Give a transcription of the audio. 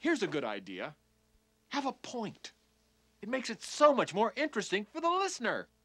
Here's a good idea. Have a point. It makes it so much more interesting for the listener.